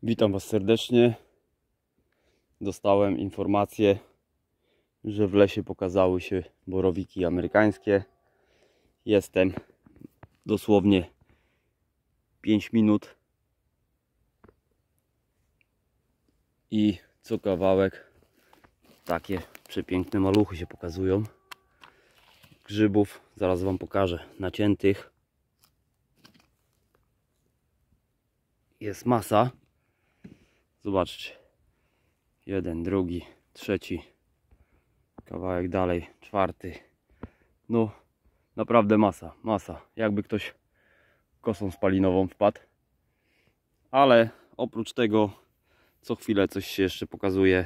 Witam Was serdecznie. Dostałem informację, że w lesie pokazały się borowiki amerykańskie. Jestem dosłownie 5 minut i co kawałek takie przepiękne maluchy się pokazują. Grzybów zaraz Wam pokażę, naciętych jest masa. Zobaczcie, jeden, drugi, trzeci, kawałek dalej, czwarty. No naprawdę masa, jakby ktoś kosą spalinową wpadł. Ale oprócz tego co chwilę coś się jeszcze pokazuje.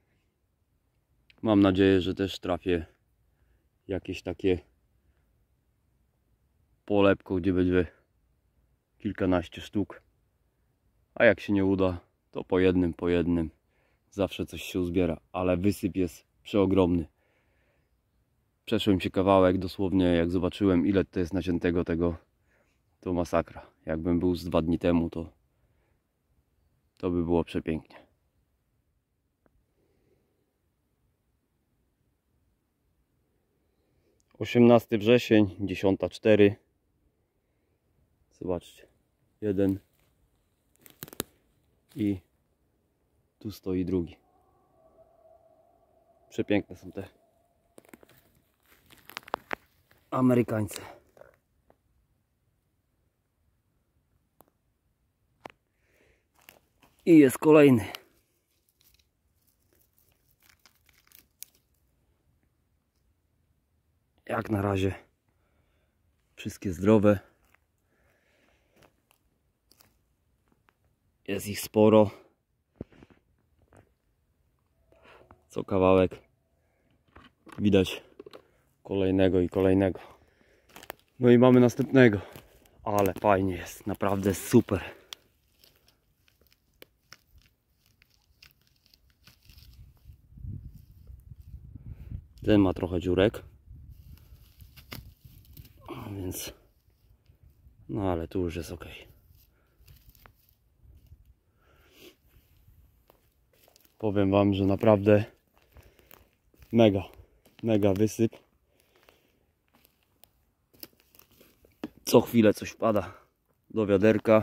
Mam nadzieję, że też trafię jakieś takie polepko, gdzie będzie kilkanaście sztuk. A jak się nie uda, to po jednym zawsze coś się uzbiera, ale wysyp jest przeogromny. Przeszłem się kawałek, dosłownie jak zobaczyłem ile to jest naciętego tego, to masakra. Jakbym był z 2 dni temu, to by było przepięknie. Osiemnasty wrzesień, 10:04. Zobaczcie, jeden i tu stoi drugi. Przepiękne są te Amerykańcy. I jest kolejny. Jak na razie wszystkie zdrowe. Jest ich sporo. Co kawałek widać kolejnego i kolejnego. No i mamy następnego. Ale fajnie jest, naprawdę super. Ten ma trochę dziurek. Więc no ale tu już jest ok. Powiem Wam, że naprawdę mega wysyp. Co chwilę coś wpada do wiaderka.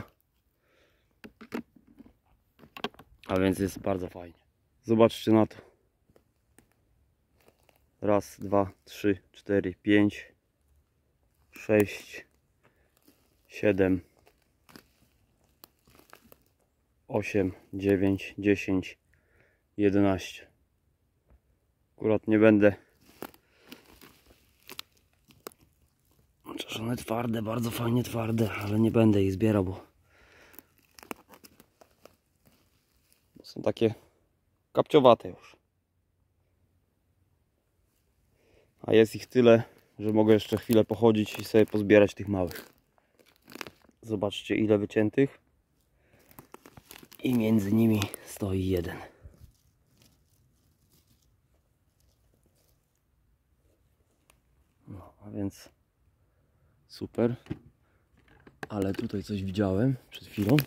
A więc jest bardzo fajnie. Zobaczcie na to. Raz, dwa, trzy, cztery, 5, 6, 7, 8, 9, 10, 11. Akurat nie będę. Chociaż one twarde, bardzo fajnie twarde, ale nie będę ich zbierał, bo są takie kapciowate już. A jest ich tyle, że mogę jeszcze chwilę pochodzić i sobie pozbierać tych małych. Zobaczcie ile wyciętych. I między nimi stoi jeden. No, a więc super. Ale tutaj coś widziałem przed chwilą.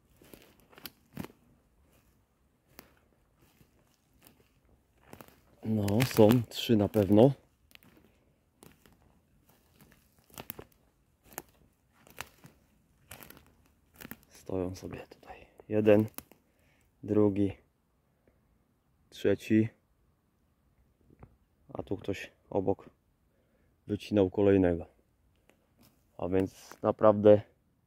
No, są 3 na pewno. Stoją sobie tutaj. Jeden, drugi, trzeci. A tu ktoś obok wycinał kolejnego. A więc naprawdę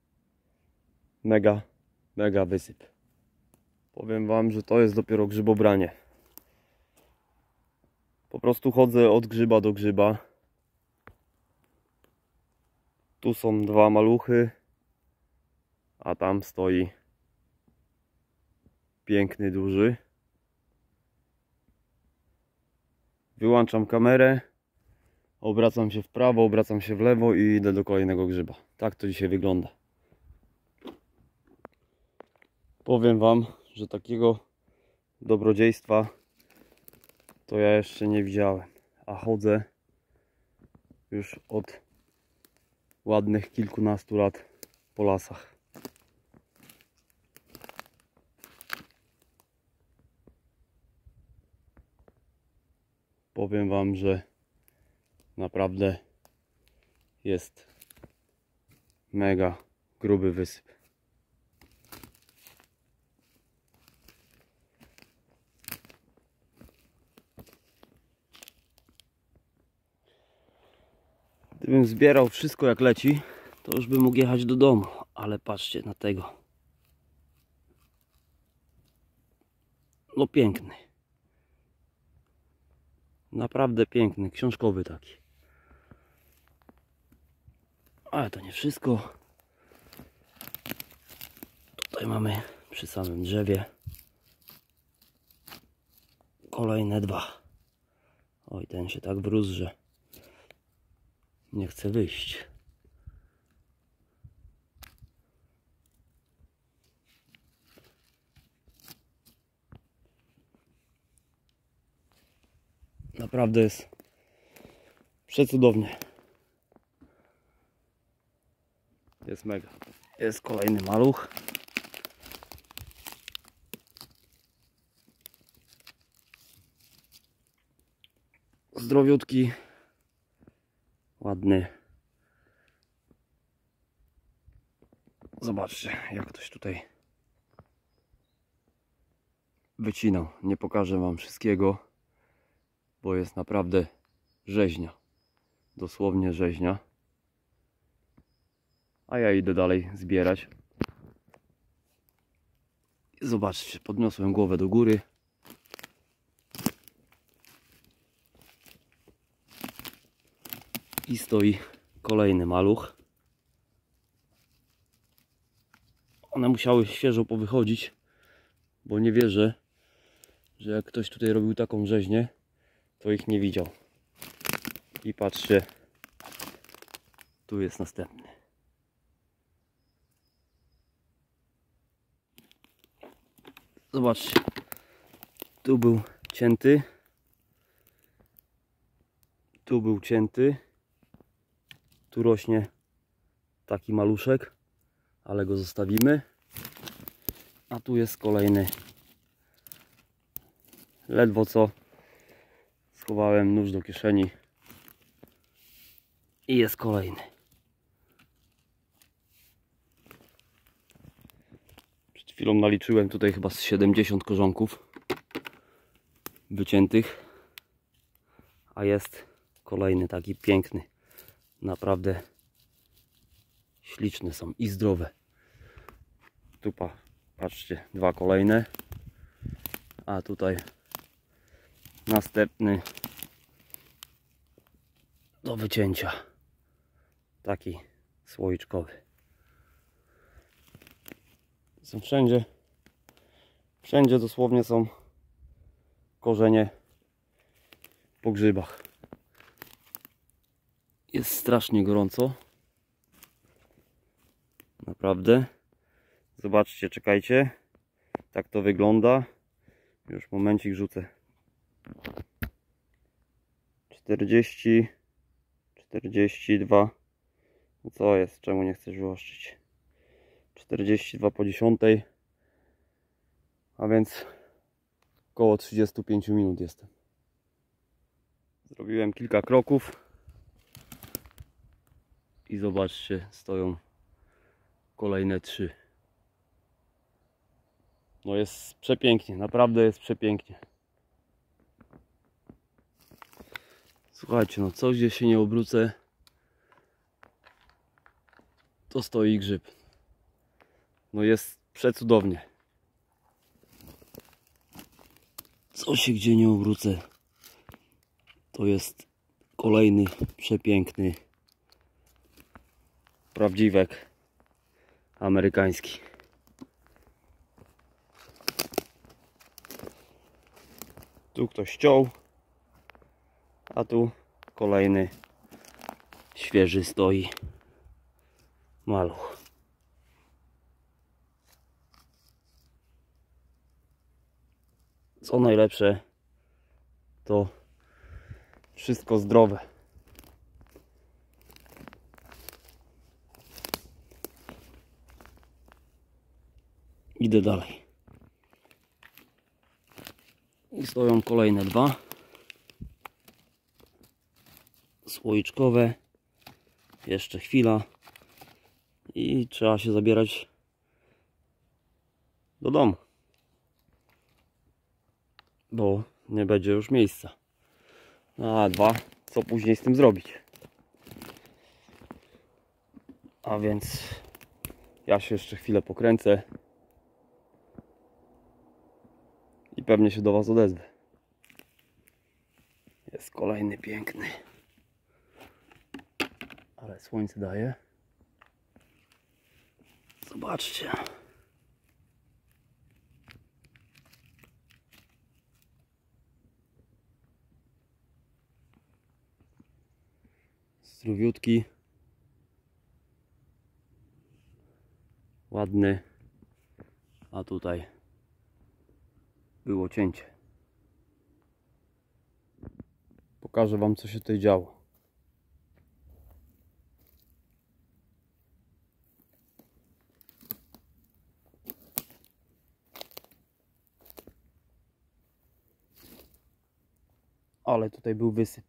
mega wysyp. Powiem Wam, że to jest dopiero grzybobranie. Po prostu chodzę od grzyba do grzyba. Tu są 2 maluchy, a tam stoi piękny, duży. Wyłączam kamerę, obracam się w prawo, obracam się w lewo i idę do kolejnego grzyba. Tak to dzisiaj wygląda. Powiem Wam, że takiego dobrodziejstwa to ja jeszcze nie widziałem. A chodzę już od ładnych kilkunastu lat po lasach. powiem wam, że naprawdę jest mega gruby wysyp. Gdybym zbierał wszystko jak leci, to już bym mógł jechać do domu, ale patrzcie na tego. No piękny. Naprawdę piękny, książkowy taki. Ale to nie wszystko. Tutaj mamy przy samym drzewie kolejne dwa. Oj, ten się tak wrósł, że nie chce wyjść. Naprawdę jest przecudownie. Jest mega. Jest kolejny maluch. Zdrowiutki. Ładny. Zobaczcie, jak ktoś tutaj wycinał. Nie pokażę wam wszystkiego, bo jest naprawdę rzeźnia. Dosłownie rzeźnia. A ja idę dalej zbierać. Zobaczcie, podniosłem głowę do góry. I stoi kolejny maluch. One musiały świeżo powychodzić, bo nie wierzę, że jak ktoś tutaj robił taką rzeźnię, to ich nie widział. I patrzcie, tu jest następny. Zobaczcie, tu był cięty. Tu był cięty. Tu rośnie taki maluszek, ale go zostawimy. A tu jest kolejny. Ledwo co schowałem nóż do kieszeni. I jest kolejny. Przed chwilą naliczyłem tutaj chyba z 70 korzonków wyciętych. A jest kolejny taki piękny. Naprawdę śliczne są i zdrowe. Tu patrzcie, dwa kolejne. A tutaj następny do wycięcia. Taki słoiczkowy. Są wszędzie dosłownie są korzenie po grzybach. Jest strasznie gorąco. Naprawdę. Zobaczcie, czekajcie. Tak to wygląda. Już momencik rzucę. 40, 42. No co jest? Czemu nie chcesz wyostrzyć? 42 po 10. A więc około 35 minut jestem. Zrobiłem kilka kroków. I zobaczcie, stoją kolejne 3. No jest przepięknie, naprawdę jest przepięknie. Słuchajcie, no coś gdzie się nie obrócę, to stoi grzyb. No jest przecudownie. Co się gdzie nie obrócę, to jest kolejny przepiękny prawdziwek amerykański. Tu ktoś ściął, a tu kolejny świeży stoi maluch. Co najlepsze, to wszystko zdrowe. Idę dalej. I stoją kolejne 2. słoiczkowe. Jeszcze chwila i trzeba się zabierać do domu, bo nie będzie już miejsca. No a dwa, co później z tym zrobić? A więc ja się jeszcze chwilę pokręcę i pewnie się do Was odezwę. Jest kolejny piękny, ale słońce daje. Zobaczcie. Zdrowiutki. Ładny. A tutaj było cięcie. Pokażę Wam, co się tutaj działo. Ale tutaj był wysyp.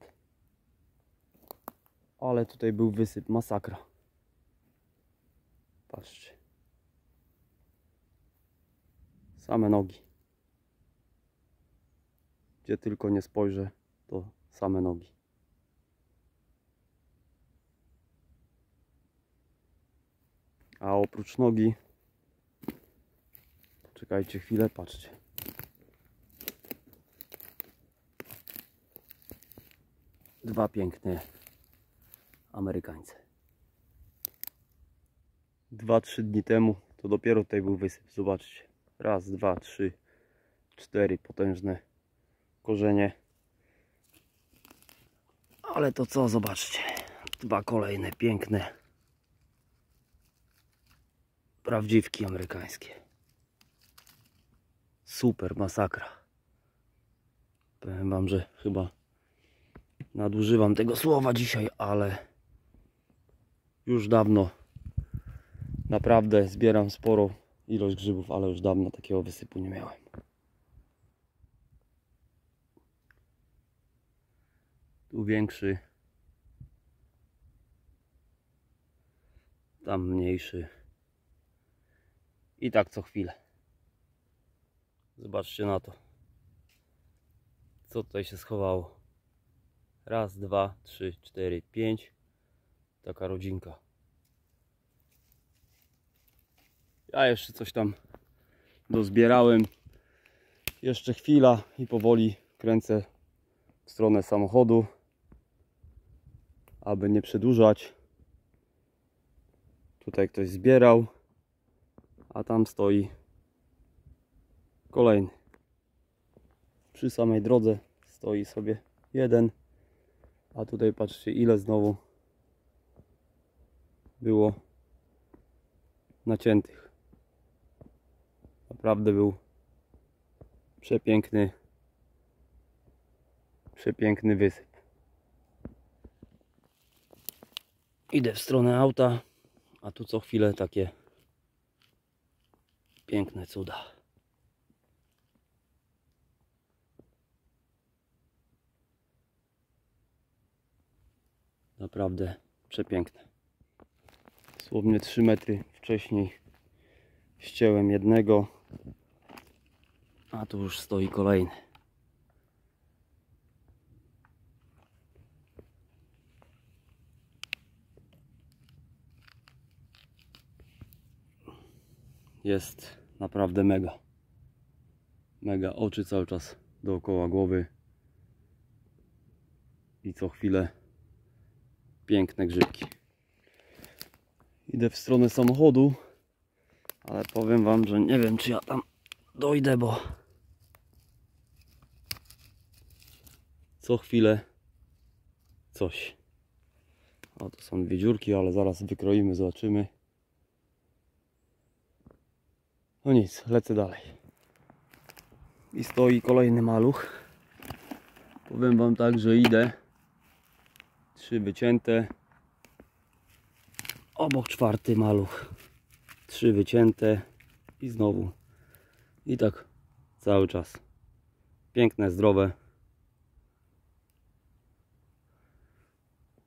Ale tutaj był wysyp, masakra. Patrzcie. Same nogi. Gdzie tylko nie spojrzę, to same nogi. A oprócz nogi, poczekajcie chwilę, patrzcie. Dwa piękne Amerykańce. 2-3 dni temu to dopiero tutaj był wysyp. Zobaczcie. Raz, dwa, trzy, cztery potężne korzenie. Ale to co? Zobaczcie. Dwa kolejne piękne prawdziwki amerykańskie. Super, masakra. Powiem Wam, że chyba nadużywam tego słowa dzisiaj, ale już dawno naprawdę zbieram sporo ilość grzybów, ale już dawno takiego wysypu nie miałem. Tu większy, tam mniejszy i tak co chwilę. Zobaczcie na to, co tutaj się schowało. Raz, dwa, trzy, cztery, pięć. Taka rodzinka. Ja jeszcze coś tam dozbierałem. Jeszcze chwila i powoli kręcę w stronę samochodu, aby nie przedłużać. Tutaj ktoś zbierał, a tam stoi kolejny. Przy samej drodze stoi sobie jeden, a tutaj patrzcie, ile znowu było naciętych. Naprawdę był przepiękny wysyp. Idę w stronę auta, a tu co chwilę takie piękne cuda. Naprawdę przepiękne. Dosłownie 3 metry wcześniej ścięłem jednego, a tu już stoi kolejny. Jest naprawdę mega. Mega, oczy cały czas dookoła głowy i co chwilę piękne grzybki. Idę w stronę samochodu, ale powiem Wam, że nie wiem, czy ja tam dojdę, bo co chwilę coś. O, to są dwie dziurki, ale zaraz wykroimy, zobaczymy. No nic, lecę dalej. I stoi kolejny maluch. Powiem Wam tak, że idę. 3 wycięte. Obok 4 maluch. 3 wycięte. I znowu. I tak cały czas. Piękne, zdrowe.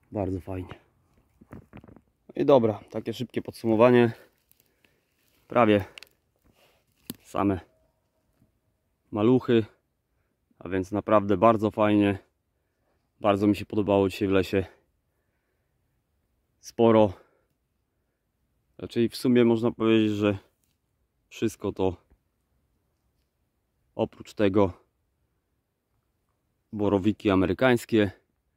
Bardzo fajnie. No i dobra, takie szybkie podsumowanie. Prawie same maluchy, a więc naprawdę bardzo fajnie. Bardzo mi się podobało dzisiaj w lesie. Sporo. Czyli w sumie można powiedzieć, że wszystko to oprócz tego borowiki amerykańskie.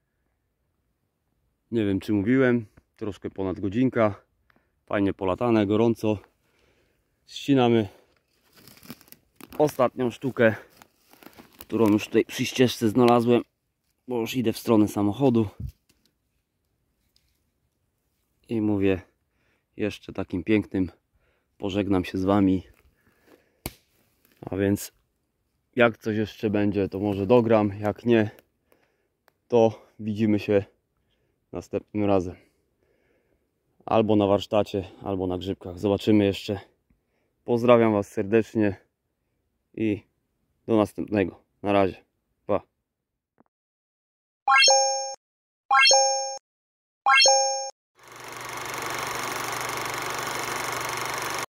Nie wiem, czy mówiłem, troszkę ponad godzinka. Fajnie polatane, gorąco. Ścinamy ostatnią sztukę, którą już tutaj przy ścieżce znalazłem, bo już idę w stronę samochodu. I mówię, jeszcze takim pięknym pożegnam się z wami. A więc jak coś jeszcze będzie, to może dogram, jak nie, to widzimy się następnym razem. Albo na warsztacie, albo na grzybkach. Zobaczymy jeszcze. Pozdrawiam was serdecznie i do następnego. Na razie. Pa.